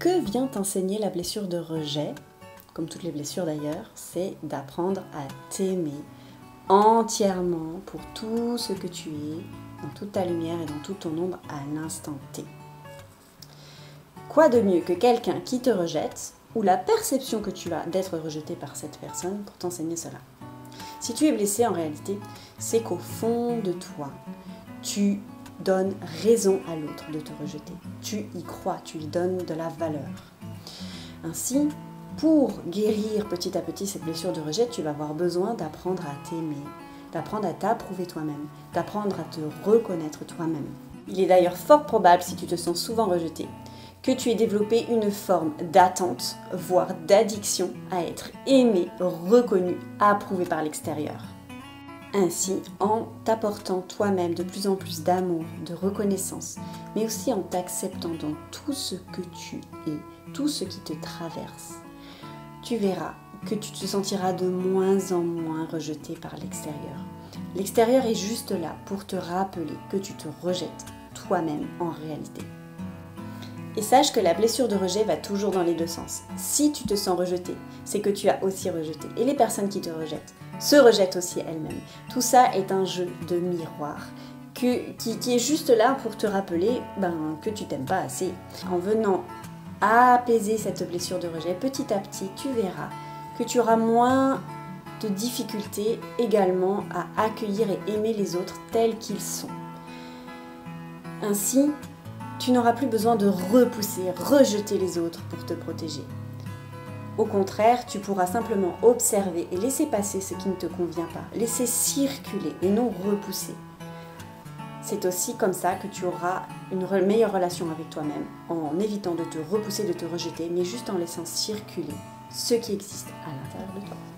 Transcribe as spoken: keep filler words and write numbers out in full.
que vient t'enseigner la blessure de rejet, comme toutes les blessures d'ailleurs, c'est d'apprendre à t'aimer entièrement pour tout ce que tu es, dans toute ta lumière et dans tout ton ombre à l'instant T. Quoi de mieux que quelqu'un qui te rejette, ou la perception que tu as d'être rejeté par cette personne pour t'enseigner cela. Si tu es blessé, en réalité, c'est qu'au fond de toi, tu donnes raison à l'autre de te rejeter. Tu y crois, tu lui donnes de la valeur. Ainsi, pour guérir petit à petit cette blessure de rejet, tu vas avoir besoin d'apprendre à t'aimer, d'apprendre à t'approuver toi-même, d'apprendre à te reconnaître toi-même. Il est d'ailleurs fort probable, si tu te sens souvent rejeté, que tu aies développé une forme d'attente, voire d'addiction à être aimé, reconnu, approuvé par l'extérieur. Ainsi, en t'apportant toi-même de plus en plus d'amour, de reconnaissance, mais aussi en t'acceptant dans tout ce que tu es, tout ce qui te traverse, tu verras que tu te sentiras de moins en moins rejeté par l'extérieur. L'extérieur est juste là pour te rappeler que tu te rejettes toi-même en réalité. Et sache que la blessure de rejet va toujours dans les deux sens. Si tu te sens rejeté, c'est que tu as aussi rejeté. Et les personnes qui te rejettent se rejettent aussi elles-mêmes. Tout ça est un jeu de miroir que, qui, qui est juste là pour te rappeler ben, que tu t'aimes pas assez. En venant apaiser cette blessure de rejet, petit à petit, tu verras que tu auras moins de difficultés également à accueillir et aimer les autres tels qu'ils sont. Ainsi, tu n'auras plus besoin de repousser, rejeter les autres pour te protéger. Au contraire, tu pourras simplement observer et laisser passer ce qui ne te convient pas, laisser circuler et non repousser. C'est aussi comme ça que tu auras une meilleure relation avec toi-même, en évitant de te repousser, de te rejeter, mais juste en laissant circuler ce qui existe à l'intérieur de toi.